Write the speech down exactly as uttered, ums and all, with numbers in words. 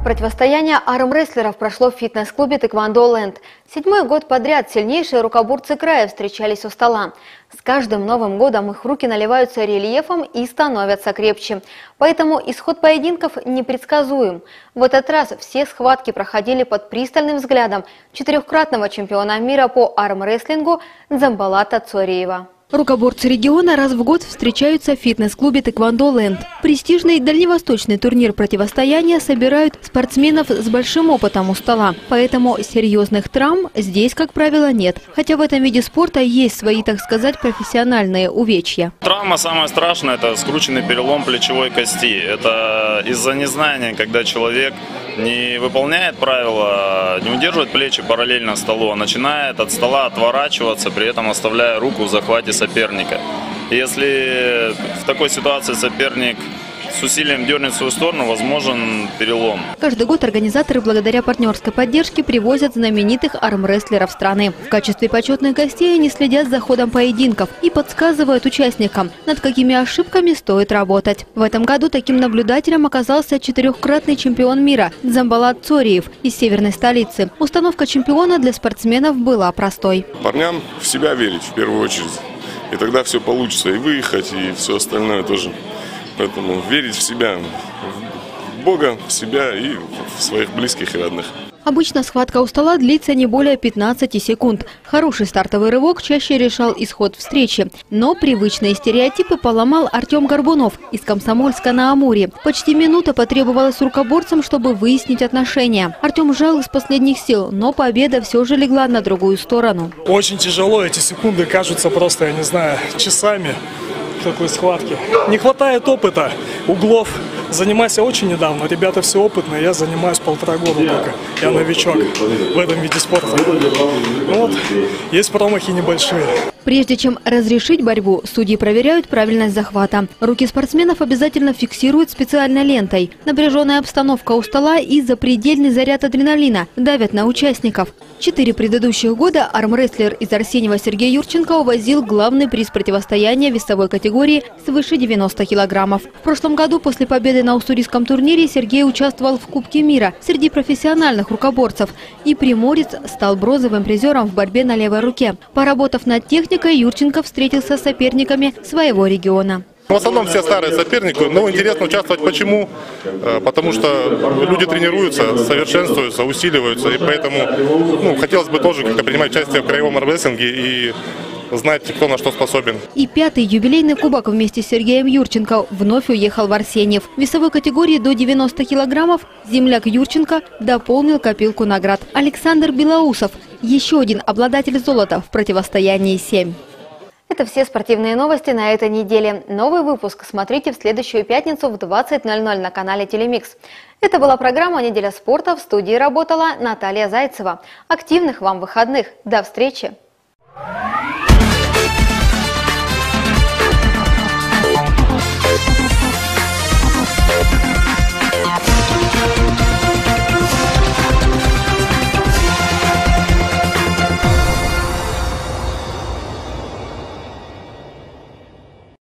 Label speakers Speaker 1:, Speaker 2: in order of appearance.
Speaker 1: Противостояние армрестлеров прошло в фитнес-клубе «Тэквондо Ленд». Седьмой год подряд сильнейшие рукоборцы края встречались у стола. С каждым Новым годом их руки наливаются рельефом и становятся крепче. Поэтому исход поединков непредсказуем. В этот раз все схватки проходили под пристальным взглядом четырехкратного чемпиона мира по армрестлингу Дзамбалата Цориева.
Speaker 2: Рукоборцы региона раз в год встречаются в фитнес-клубе «Тэквондо Ленд». Престижный дальневосточный турнир противостояния собирают спортсменов с большим опытом у стола. Поэтому серьезных травм здесь, как правило, нет. Хотя в этом виде спорта есть свои, так сказать, профессиональные увечья.
Speaker 3: Травма самая страшная – это скрученный перелом плечевой кости. Это из-за незнания, когда человек не выполняет правила, не удерживает плечи параллельно столу, а начинает от стола отворачиваться, при этом оставляя руку в захвате соперника. Если в такой ситуации соперник с усилием дернет в свою сторону, возможен перелом.
Speaker 2: Каждый год организаторы благодаря партнерской поддержке привозят знаменитых армрестлеров страны. В качестве почетных гостей они следят за ходом поединков и подсказывают участникам, над какими ошибками стоит работать. В этом году таким наблюдателем оказался четырехкратный чемпион мира Дзамбалат Цориев из северной столицы. Установка чемпиона для спортсменов была простой.
Speaker 4: Парням в себя верить в первую очередь. И тогда все получится. И выехать, и все остальное тоже. Поэтому верить в себя, в Бога, в себя и в своих близких и родных.
Speaker 2: Обычно схватка у стола длится не более пятнадцати секунд. Хороший стартовый рывок чаще решал исход встречи. Но привычные стереотипы поломал Артем Горбунов из Комсомольска-на-Амуре. Почти минута потребовалась рукоборцам, чтобы выяснить отношения. Артем жал из последних сил, но победа все же легла на другую сторону.
Speaker 5: Очень тяжело, эти секунды кажутся просто, я не знаю, часами. Такой схватки. Не хватает опыта, углов. Занимаюсь очень недавно. Ребята все опытные, я занимаюсь полтора года только. Я новичок в этом виде спорта. Ну вот, есть промахи небольшие.
Speaker 2: Прежде чем разрешить борьбу, судьи проверяют правильность захвата. Руки спортсменов обязательно фиксируют специальной лентой. Напряженная обстановка у стола и запредельный заряд адреналина давят на участников. Четыре предыдущих года армрестлер из Арсеньева Сергей Юрченко увозил главный приз противостояния весовой категории свыше девяноста килограммов. В прошлом году после победы на уссурийском турнире Сергей участвовал в Кубке мира среди профессиональных рукоборцев. И приморец стал бронзовым призером в борьбе на левой руке. Поработав над техникой, Юрченко встретился с соперниками своего региона.
Speaker 6: В основном все старые соперники, но интересно участвовать. Почему? Потому что люди тренируются, совершенствуются, усиливаются, и поэтому ну, хотелось бы тоже как-то принимать участие в краевом армрестлинге и знать, кто на что способен. И
Speaker 2: пятый юбилейный кубок вместе с Сергеем Юрченко вновь уехал в Арсеньев. В весовой категории до девяноста килограммов земляк Юрченко дополнил копилку наград. Александр Белоусов – еще один обладатель золота в противостоянии семь.
Speaker 1: Это все спортивные новости на этой неделе. Новый выпуск смотрите в следующую пятницу в двадцать ноль ноль на канале Телемикс. Это была программа «Неделя спорта». В студии работала Наталья Зайцева. Активных вам выходных. До встречи!